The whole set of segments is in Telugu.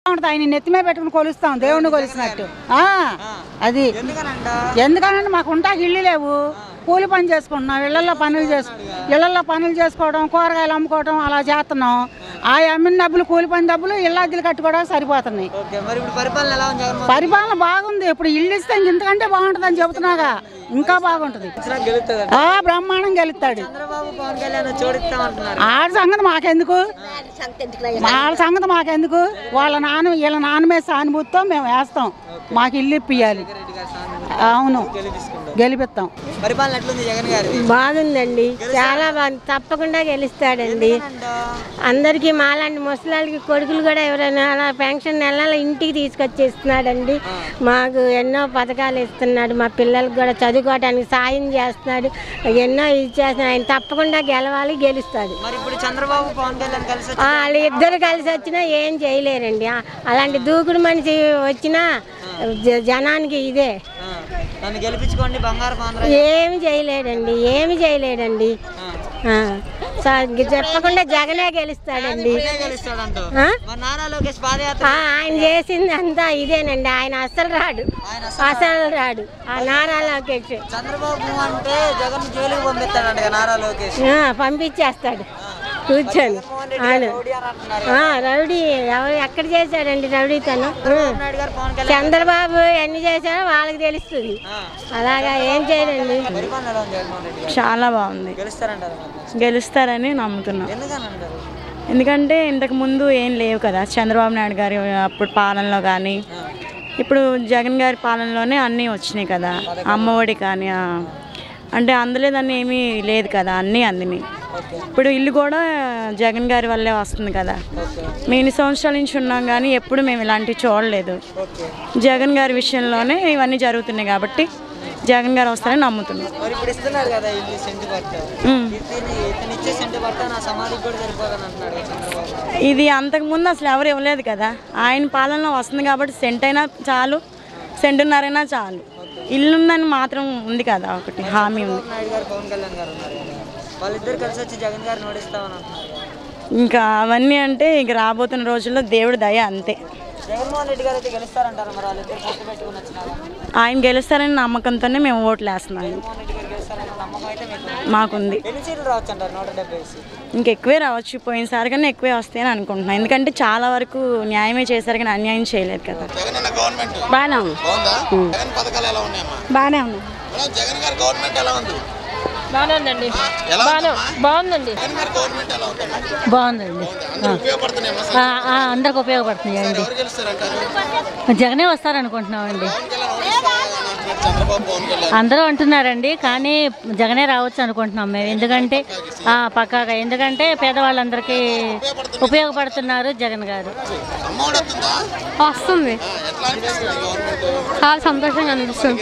ఆయన నెత్తిమే పెట్టుకుని కొలుస్తాం, దేవుడిని కొలిసినట్టు. అది ఎందుకనంటే మాకు ఉంటాకి ఇల్లు లేవు, కూలి పని చేసుకుంటున్నాం, ఇళ్లలో పనులు చేసుకోవడం, కూరగాయలు అమ్ముకోవడం అలా చేస్తున్నాం. ఆ అమ్మిన డబ్బులు కూలి పని డబ్బులు ఇళ్ళద్దెలు కట్టుకోవడానికి సరిపోతున్నాయి. పరిపాలన బాగుంది. ఇప్పుడు ఇల్లు ఇస్తే ఇంతకంటే బాగుంటుందని చెబుతున్నాగా, ఇంకా బాగుంటది. బ్రహ్మాండం గెలుస్తాడు. ఆడ సంగతి మాకెందుకు, వీళ్ళ నాన్న మీద సానుభూతితో మేము వేస్తాం. మాకు ఇల్లు ఇప్పియాలి. అవును, గెలిపిస్తాం. బాగుందండి, చాలా బాగుంది. తప్పకుండా గెలుస్తాడండి. అందరికి మాలాంటి ముసలాళ్ళకి కొడుకులు కూడా ఎవరైనా పెన్షన్ నెల ఇంటికి తీసుకొచ్చేస్తున్నాడండి. మాకు ఎన్నో పథకాలు ఇస్తున్నాడు. మా పిల్లలకు కూడా చదువుకోవడానికి సాయం చేస్తున్నాడు. ఎన్నో ఇచ్చేస్తున్నాడు. ఆయన తప్పకుండా గెలవాలి, గెలుస్తాడు. వాళ్ళు ఇద్దరు కలిసి వచ్చినా ఏం చేయలేరండి. అలాంటి దూకుడు మనిషి వచ్చినా జనానికి ఇదే. ఏమి చేయలేడండి. చెప్పకుండా జగనే గెలుస్తాడండి. ఆయన చేసింది అంతా ఇదేనండి. ఆయన అసలు రాడు. ఆ నారా లోకేష్ పంపించేస్తాడు కూర్చొని. రౌడీ ఎక్కడ చేశాడండి రౌడీతను? చంద్రబాబు ఎన్ని చేశాడో వాళ్ళకి తెలుస్తుంది. అలాగా ఏం చేయడండి. చాలా బాగుంది, గెలుస్తారని నమ్ముతున్నాం. ఎందుకంటే ఇంతకు ముందు ఏం లేవు కదా, చంద్రబాబు నాయుడు గారి అప్పుడు పాలనలో కానీ ఇప్పుడు జగన్ గారి పాలనలోనే అన్నీ వచ్చినాయి కదా. అమ్మఒడి కానీ అంటే అందులేదని ఏమీ లేదు కదా, అన్నీ అందినాయి. ఇప్పుడు ఇల్లు కూడా జగన్ గారి వల్లే వస్తుంది కదా. మేము ఇన్ని సంవత్సరాల నుంచి ఉన్నాం కానీ ఎప్పుడు మేము ఇలాంటివి చూడలేదు. జగన్ గారి విషయంలోనే ఇవన్నీ జరుగుతున్నాయి కాబట్టి జగన్ గారు వస్తారని నమ్ముతున్నాం. ఇది అంతకుముందు అసలు ఎవరు ఇవ్వలేదు కదా. ఆయన పాలనలో వస్తుంది కాబట్టి సెంట్ అయినా చాలు, సెంటున్నరైనా చాలు. ఇల్లుందని మాత్రం ఉంది కదా, ఒకటి హామీ ఉంది. ఇంకా అవన్నీ అంటే ఇంక రాబోతున్న రోజుల్లో దేవుడి దయ అంతే. ఆయన గెలుస్తారని నమ్మకంతోనే మేము ఓట్లు వేస్తున్నాము. మాకుంది. ఇంకెక్కువే రావచ్చు, పోయినసారి కన్నా ఎక్కువే వస్తాయని అనుకుంటున్నాను. ఎందుకంటే చాలా వరకు న్యాయమే చేశారు కానీ అన్యాయం చేయలేదు కదా. బాగానే ఉంది. బాగుందండి. అందరికి ఉపయోగపడుతున్నాయండి. జగనే వస్తారనుకుంటున్నామండి. అందరూ అంటున్నారండి కానీ జగనే రావచ్చు అనుకుంటున్నాం మేము. ఎందుకంటే పక్కాగా, ఎందుకంటే పేదవాళ్ళందరికీ ఉపయోగపడుతున్నారు జగన్ గారు. వస్తుంది, చాలా సంతోషంగా అనిపిస్తుంది.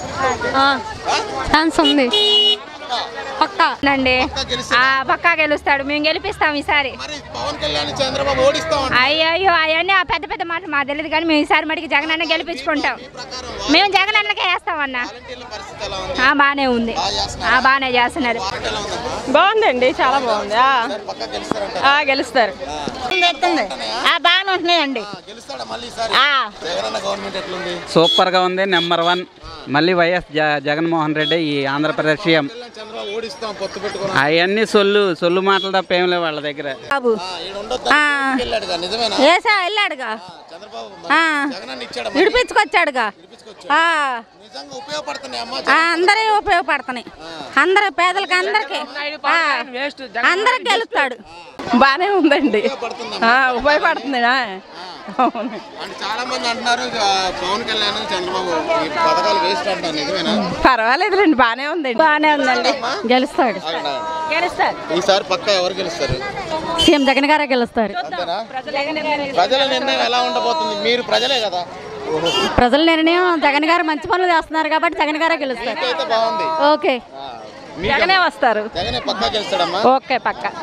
ఛాన్స్ ఉంది పక్కా అండి. పక్కా గెలుస్తాడు, మేము గెలిపిస్తాం ఈసారి. అయ్యో అవన్నీ ఆ పెద్ద పెద్ద మాటలు మాకు తెలియదు కానీ మేము ఈసారి మటుకు జగన్ అన్న గెలిపించుకుంటాం. మేము జగన్ అన్నకే వేస్తామన్నా. బాగానే ఉంది, బాగానే చేస్తున్నారు. బాగుందండి, చాలా బాగుంది. గెలుస్తారు. బాగానే ఉంటున్నాయండి. సూపర్ గా ఉంది. నెంబర్ 1 మళ్ళీ వైఎస్ జగన్మోహన్ రెడ్డి ఈ ఆంధ్రప్రదేశ్ సీఎం. అవన్నీ సొల్లు మాటలు తప్ప ఏం లేవు వాళ్ళ దగ్గర. వెళ్ళాడుగా, విడిపించుకొచ్చాడుగా. అందరూ ఉపయోగపడుతున్నాయి. అందరూ పేదలకి అందరికి గెలుస్తాడు. బానే ఉందండి, ఉపయోగపడుతుంది. చాలా మంది అంటున్నారు పవన్ కళ్యాణ్ చంద్రబాబు పథకాలు వేస్ట్ అంటారు, నిజమేనా? పర్వాలేదులేండి, బానే ఉందండి. గెలుస్తాడు. ఈసారి పక్కా ఎవరు గెలుస్తారు? సీఎం జగన్ గారే గెలుస్తారు. ప్రజల నిర్ణయం ఎలా ఉండబోతుంది? మీరు ప్రజలే కదా. ప్రజల నిర్ణయం జగన్ గారు మంచి పనులు చేస్తున్నారు కాబట్టి జగన్ గారే గెలుస్తారు. బాగుంది. ఓకే, జగనే వస్తారు. జగనే పక్కా గెలుస్తాడమ్మా. ఓకే, పక్కా.